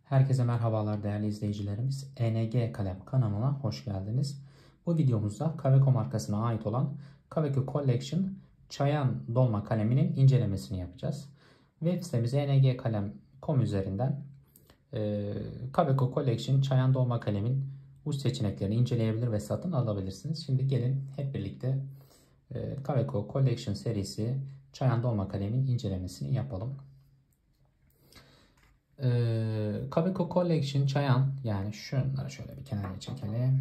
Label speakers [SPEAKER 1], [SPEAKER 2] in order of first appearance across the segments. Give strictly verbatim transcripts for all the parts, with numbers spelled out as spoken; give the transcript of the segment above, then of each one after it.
[SPEAKER 1] Herkese merhabalar değerli izleyicilerimiz. E N G Kalem kanalına hoş geldiniz. Bu videomuzda Kaweco markasına ait olan Kaweco Collection Çayan dolma kaleminin incelemesini yapacağız. Web sitemiz e n g kalem nokta com üzerinden e, Kaweco Collection Çayan dolma kalemin uç seçeneklerini inceleyebilir ve satın alabilirsiniz. Şimdi gelin hep birlikte e, Kaweco Collection serisi Çayan dolma kalemin incelemesini yapalım. Ee, Kaweco Collection Çayan, yani şunları şöyle bir kenara çekelim.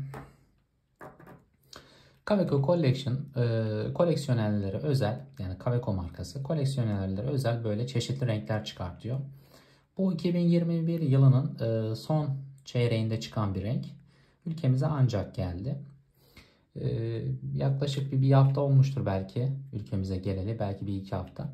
[SPEAKER 1] Kaweco Collection e, koleksiyonerlere özel, yani Kaweco markası koleksiyonerlere özel böyle çeşitli renkler çıkartıyor. Bu iki bin yirmi bir yılının e, son çeyreğinde çıkan bir renk. Ülkemize ancak geldi. E, yaklaşık bir, bir hafta olmuştur belki ülkemize geleli, belki bir iki hafta.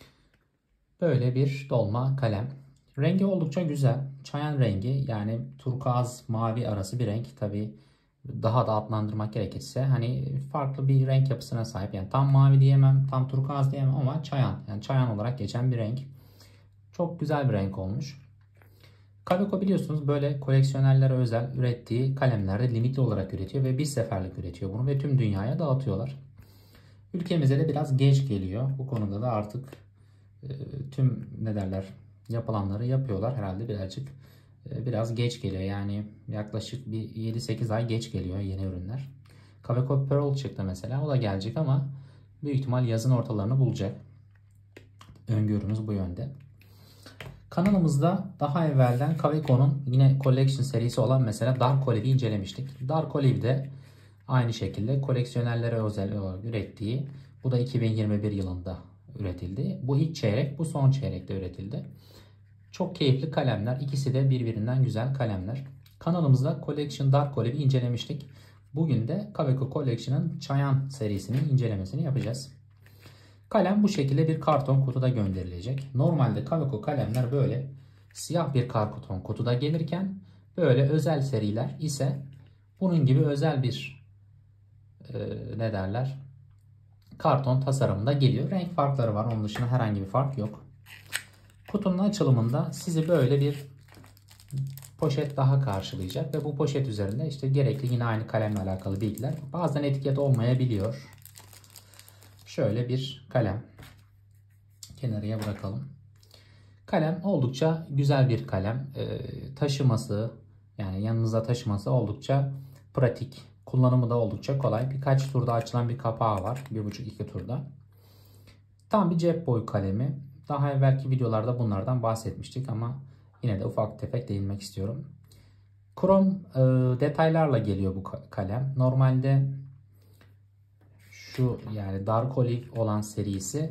[SPEAKER 1] Böyle bir dolma kalem. Rengi oldukça güzel. Çayan rengi, yani turkuaz mavi arası bir renk. Tabi daha da adlandırmak gerekirse hani farklı bir renk yapısına sahip. Yani tam mavi diyemem, tam turkuaz diyemem ama çayan. Yani çayan olarak geçen bir renk. Çok güzel bir renk olmuş. Kaweco biliyorsunuz böyle koleksiyonerlere özel ürettiği kalemlerde limitli olarak üretiyor ve bir seferlik üretiyor bunu ve tüm dünyaya dağıtıyorlar. Ülkemize de biraz geç geliyor. Bu konuda da artık e, tüm ne derler yapılanları yapıyorlar herhalde, birazcık biraz geç geliyor. Yani yaklaşık bir yedi sekiz ay geç geliyor yeni ürünler. Kaweco Pearl çıktı mesela, o da gelecek ama büyük ihtimal yazın ortalarını bulacak. Öngörümüz bu yönde. Kanalımızda daha evvelden Kaweco'nun yine Collection serisi olan mesela Dark Olive'i incelemiştik. Dark Olive'de aynı şekilde koleksiyonerlere özel olarak ürettiği, bu da iki bin yirmi bir yılında üretildi. Bu ilk çeyrek, bu son çeyrekte üretildi. Çok keyifli kalemler. İkisi de birbirinden güzel kalemler. Kanalımızda Collection Dark Olive'i incelemiştik. Bugün de Kaweco Collection'ın Çayan serisinin incelemesini yapacağız. Kalem bu şekilde bir karton kutuda gönderilecek. Normalde Kaweco kalemler böyle siyah bir karton kutuda gelirken, böyle özel seriler ise bunun gibi özel bir e, ne derler karton tasarımında geliyor. Renk farkları var. Onun dışında herhangi bir fark yok. Kutunun açılımında sizi böyle bir poşet daha karşılayacak ve bu poşet üzerinde işte gerekli yine aynı kalemle alakalı bilgiler. Bazen etiket olmayabiliyor. Şöyle bir kalem. Kenarıya bırakalım. Kalem oldukça güzel bir kalem. Ee, taşıması, yani yanınıza taşıması oldukça pratik. Kullanımı da oldukça kolay. Birkaç turda açılan bir kapağı var. Bir buçuk iki turda. Tam bir cep boyu kalemi. Daha evvelki videolarda bunlardan bahsetmiştik ama yine de ufak tefek değinmek istiyorum. Krom e, detaylarla geliyor bu kalem. Normalde şu, yani Dark Olive olan serisi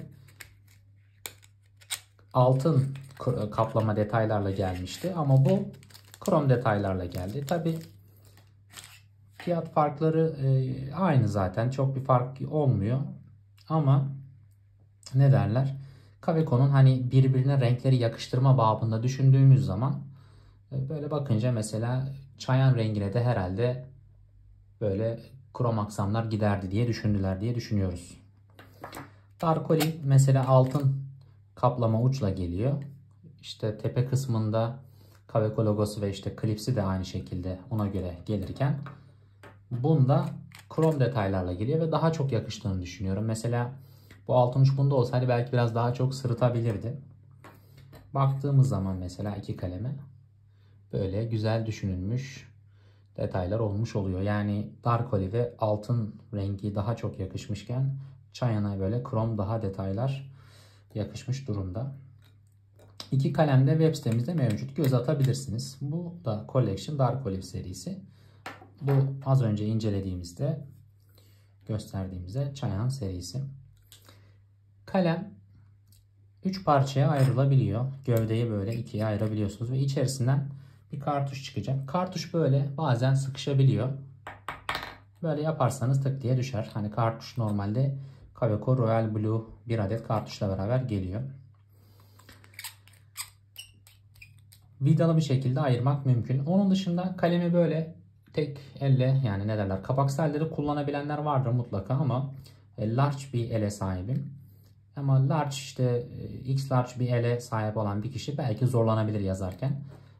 [SPEAKER 1] altın kaplama detaylarla gelmişti ama bu krom detaylarla geldi. Tabi fiyat farkları e, aynı zaten, çok bir fark olmuyor ama ne derler, Kaweco'nun hani birbirine renkleri yakıştırma babında düşündüğümüz zaman böyle bakınca mesela çayan rengine de herhalde böyle krom aksamlar giderdi diye düşündüler diye düşünüyoruz. Dark Olive mesela altın kaplama uçla geliyor. İşte tepe kısmında Kaweco logosu ve işte klipsi de aynı şekilde ona göre gelirken, bunda krom detaylarla geliyor ve daha çok yakıştığını düşünüyorum. Mesela bu altın uç bunda olsaydı belki biraz daha çok sırıtabilirdi. Baktığımız zaman mesela iki kaleme böyle güzel düşünülmüş detaylar olmuş oluyor. Yani Dark Olive altın rengi daha çok yakışmışken Çayan'a böyle krom daha detaylar yakışmış durumda. İki kalem de web sitemizde mevcut. Göz atabilirsiniz. Bu da Collection Dark Olive serisi. Bu az önce incelediğimizde gösterdiğimizde Çayan serisi. Kalem üç parçaya ayrılabiliyor. Gövdeyi böyle ikiye ayırabiliyorsunuz ve içerisinden bir kartuş çıkacak. Kartuş böyle bazen sıkışabiliyor. Böyle yaparsanız tık diye düşer. Hani kartuş normalde Kaweco Royal Blue bir adet kartuşla beraber geliyor. Vidalı bir şekilde ayırmak mümkün. Onun dışında kalemi böyle tek elle, yani ne derler, kapaksız elleri kullanabilenler vardır mutlaka ama large bir ele sahibim. Ama large, işte X large bir ele sahip olan bir kişi belki zorlanabilir yazarken.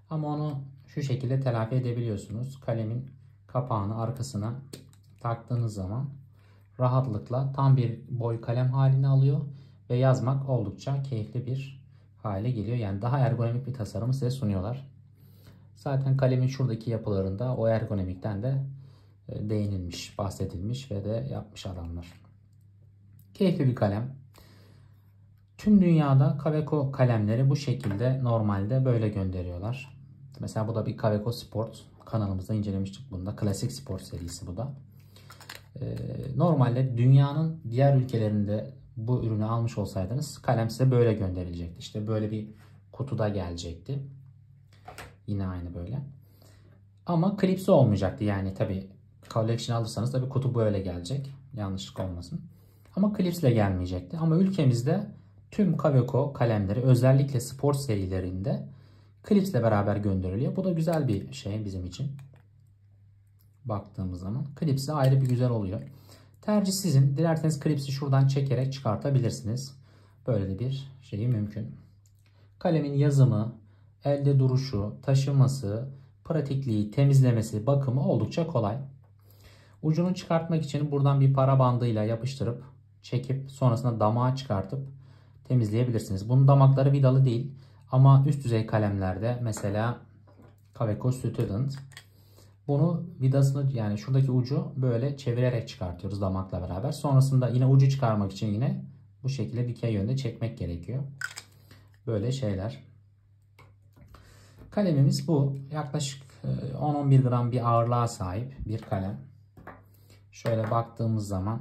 [SPEAKER 1] Ama onu şu şekilde telafi edebiliyorsunuz. Kalemin kapağını arkasına taktığınız zaman rahatlıkla tam bir boy kalem halini alıyor ve yazmak oldukça keyifli bir hale geliyor. Yani daha ergonomik bir tasarımı size sunuyorlar. Zaten kalemin şuradaki yapılarında o ergonomikten de değinilmiş, bahsedilmiş ve de yapmış adamlar. Keyifli bir kalem. Tüm dünyada Kaweco kalemleri bu şekilde normalde böyle gönderiyorlar. Mesela bu da bir Kaweco Sport. Kanalımızda incelemiştik bunda. Klasik Sport serisi bu da. Ee, normalde dünyanın diğer ülkelerinde bu ürünü almış olsaydınız kalem size böyle gönderilecekti. İşte böyle bir kutuda gelecekti. Yine aynı böyle. Ama klipsi olmayacaktı. Yani tabi collection alırsanız tabi kutu böyle gelecek. Yanlışlık olmasın. Ama klipsle gelmeyecekti. Ama ülkemizde tüm Kaweco kalemleri özellikle spor serilerinde klipsle beraber gönderiliyor. Bu da güzel bir şey bizim için. Baktığımız zaman klipsi ayrı bir güzel oluyor. Tercih sizin. Dilerseniz klipsi şuradan çekerek çıkartabilirsiniz. Böyle de bir şeyi mümkün. Kalemin yazımı, elde duruşu, taşıması, pratikliği, temizlemesi, bakımı oldukça kolay. Ucunu çıkartmak için buradan bir para bandıyla yapıştırıp çekip sonrasında damağı çıkartıp temizleyebilirsiniz. Bunun damakları vidalı değil ama üst düzey kalemlerde mesela Kaweco Student bunu vidasını yani şuradaki ucu böyle çevirerek çıkartıyoruz damakla beraber. Sonrasında yine ucu çıkarmak için yine bu şekilde dikey yönde çekmek gerekiyor. Böyle şeyler. Kalemimiz bu. Yaklaşık on on bir gram bir ağırlığa sahip bir kalem. Şöyle baktığımız zaman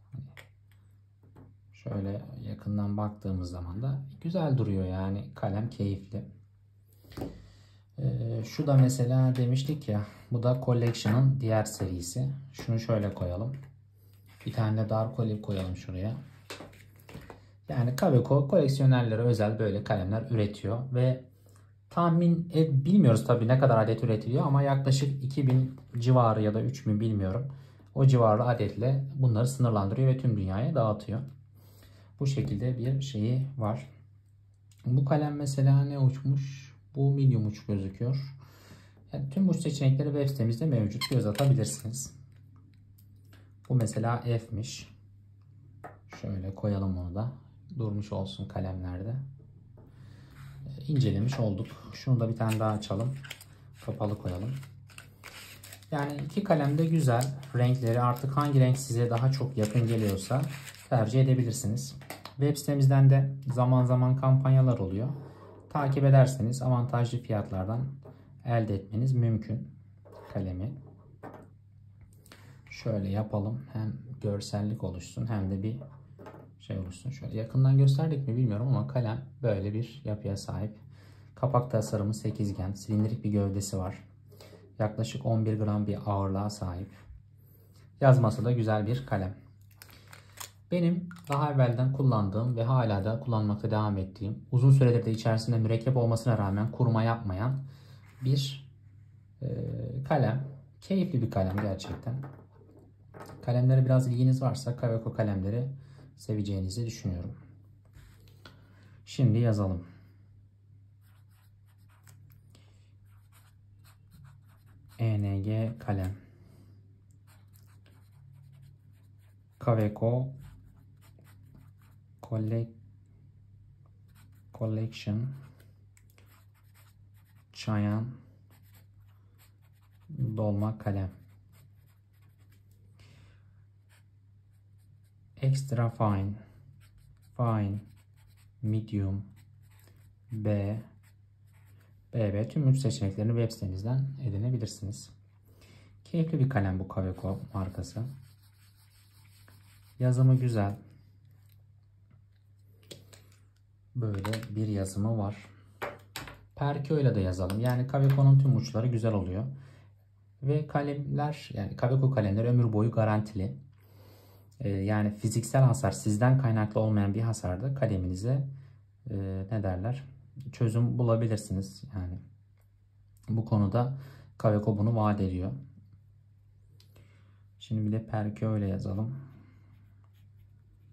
[SPEAKER 1] şöyle yakından baktığımız zaman da güzel duruyor yani kalem keyifli. Ee, şu da mesela demiştik ya bu da Collection'ın diğer serisi. Şunu şöyle koyalım. Bir tane de Dark Olive koyalım şuraya. Yani Kaweco koleksiyonerlere özel böyle kalemler üretiyor ve tahmin et, bilmiyoruz tabii ne kadar adet üretiliyor ama yaklaşık iki bin civarı ya da üç bin bilmiyorum. O civarlı adetle bunları sınırlandırıyor ve tüm dünyaya dağıtıyor. Bu şekilde bir şeyi var. Bu kalem mesela ne uçmuş? Bu medium uç gözüküyor. Yani tüm uç seçenekleri web sitemizde mevcut. Göz atabilirsiniz. Bu mesela F'miş. Şöyle koyalım onu da. Durmuş olsun kalemlerde. İncelemiş olduk. Şunu da bir tane daha açalım. Kapalı koyalım. Yani iki kalem de güzel. Renkleri artık hangi renk size daha çok yakın geliyorsa tercih edebilirsiniz. Web sitemizden de zaman zaman kampanyalar oluyor. Takip ederseniz avantajlı fiyatlardan elde etmeniz mümkün kalemi. Şöyle yapalım. Hem görsellik oluşsun hem de bir şey oluşsun. Şöyle yakından gösterdik mi bilmiyorum ama kalem böyle bir yapıya sahip. Kapak tasarımı sekizgen, silindirik bir gövdesi var. Yaklaşık on bir gram bir ağırlığa sahip. Yazması da güzel bir kalem. Benim daha evvelden kullandığım ve hala da kullanmakta devam ettiğim, uzun süredir de içerisinde mürekkep olmasına rağmen kuruma yapmayan bir e, kalem. Keyifli bir kalem gerçekten. Kalemlere biraz ilginiz varsa Kaweco kalemleri seveceğinizi düşünüyorum. Şimdi yazalım. E N G kalem. Kaweco Collection Çayan dolma kalem. Extra fine, fine, medium, B, B B tüm uç seçeneklerini web sitemizden edinebilirsiniz. Keyifli bir kalem bu Kaweco markası. Yazımı güzel. Böyle bir yazımı var. Perkio ile de yazalım. Yani Kaweco'nun tüm uçları güzel oluyor. Ve kalemler yani Kaweco kalemler ömür boyu garantili. Ee, yani fiziksel hasar sizden kaynaklı olmayan bir hasarda kaleminize e, ne derler çözüm bulabilirsiniz. Yani bu konuda Kaweco bunu vaat ediyor. Şimdi bir de Perkio ile yazalım.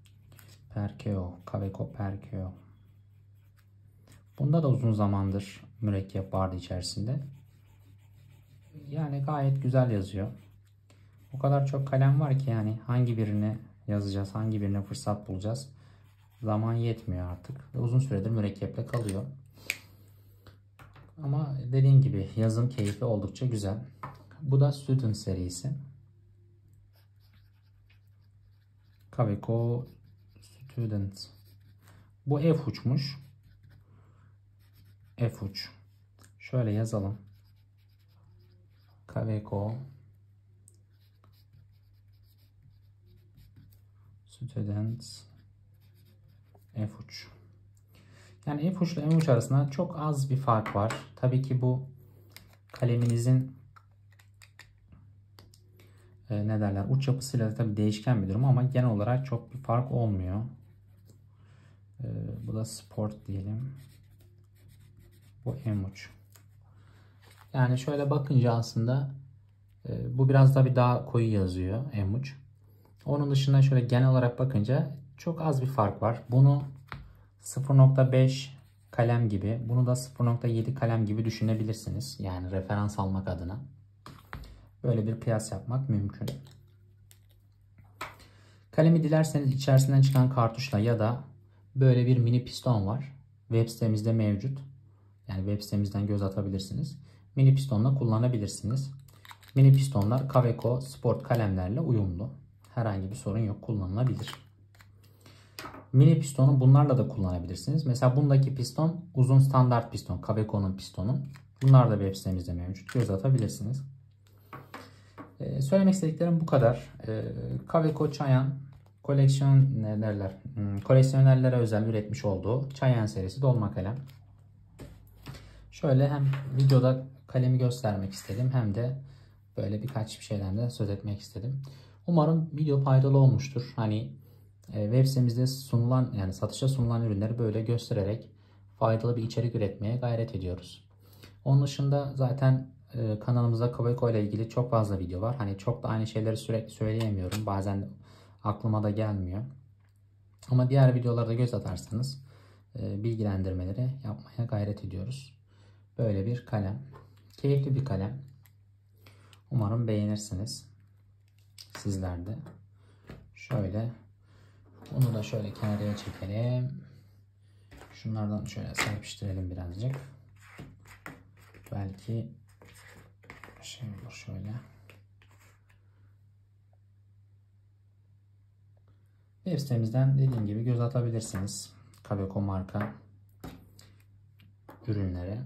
[SPEAKER 1] Perkio, Kaweco Perkio. Bunda da uzun zamandır mürekkep vardı içerisinde. Yani gayet güzel yazıyor. O kadar çok kalem var ki yani hangi birini yazacağız, hangi birine fırsat bulacağız. Zaman yetmiyor artık. Ve uzun süredir mürekkeple kalıyor. Ama dediğim gibi yazım keyfi oldukça güzel. Bu da Student serisi. Kaweco Student. Bu F uçmuş. F uç. Şöyle yazalım. Kaweco Student F uç. Yani F uç ile M uç arasında çok az bir fark var. Tabii ki bu kaleminizin e, ne derler uç yapısıyla da tabii değişken bir durum ama genel olarak çok bir fark olmuyor. E, bu da Sport diyelim. Bu M uç. Yani şöyle bakınca aslında e, bu biraz da bir daha koyu yazıyor M uç. Onun dışında şöyle genel olarak bakınca çok az bir fark var. Bunu sıfır nokta beş kalem gibi, bunu da sıfır nokta yedi kalem gibi düşünebilirsiniz. Yani referans almak adına. Böyle bir kıyas yapmak mümkün. Kalemi dilerseniz içerisinden çıkan kartuşla ya da böyle bir mini piston var. Web sitemizde mevcut. Yani web sitemizden göz atabilirsiniz. Mini pistonla kullanabilirsiniz. Mini pistonlar Kaweco Sport kalemlerle uyumlu. Herhangi bir sorun yok, kullanılabilir. Mini pistonu bunlarla da kullanabilirsiniz. Mesela bundaki piston uzun standart piston. Kaweco'nun pistonu. Bunlar da web sitemizde mevcut. Göz atabilirsiniz. Ee, söylemek istediklerim bu kadar. Ee, Kaweco Çayan koleksiyon ne derler? Hmm, koleksiyonerlere özel üretmiş olduğu Çayan serisi dolma kalem. Şöyle hem videoda kalemi göstermek istedim hem de böyle birkaç bir şeyden de söz etmek istedim. Umarım video faydalı olmuştur. Hani web sitemizde sunulan yani satışa sunulan ürünleri böyle göstererek faydalı bir içerik üretmeye gayret ediyoruz. Onun dışında zaten kanalımızda Kaweco ile ilgili çok fazla video var. Hani çok da aynı şeyleri sürekli söyleyemiyorum. Bazen aklıma da gelmiyor. Ama diğer videolarda göz atarsanız bilgilendirmeleri yapmaya gayret ediyoruz. Böyle bir kalem. Keyifli bir kalem. Umarım beğenirsiniz. Sizler de. Şöyle. Bunu da şöyle kenarıya çekelim. Şunlardan şöyle serpiştirelim birazcık. Belki şey olur şöyle. Web sitemizden dediğim gibi göz atabilirsiniz. Kaweco marka ürünlere.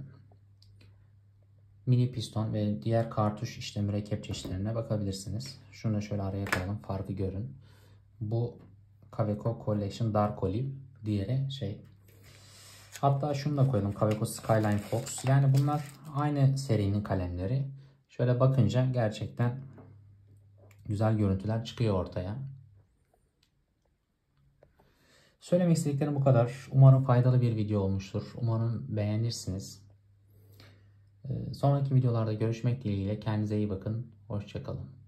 [SPEAKER 1] Mini piston ve diğer kartuş işte mürekkep çeşitlerine bakabilirsiniz. Şunu da şöyle araya koyalım. Farkı görün. Bu Kaweco Collection Dark Olive. Diğeri şey. Hatta şunu da koyalım. Kaweco Skyline Fox. Yani bunlar aynı serinin kalemleri. Şöyle bakınca gerçekten güzel görüntüler çıkıyor ortaya. Söylemek istediklerim bu kadar. Umarım faydalı bir video olmuştur. Umarım beğenirsiniz. Sonraki videolarda görüşmek dileğiyle. Kendinize iyi bakın. Hoşça kalın.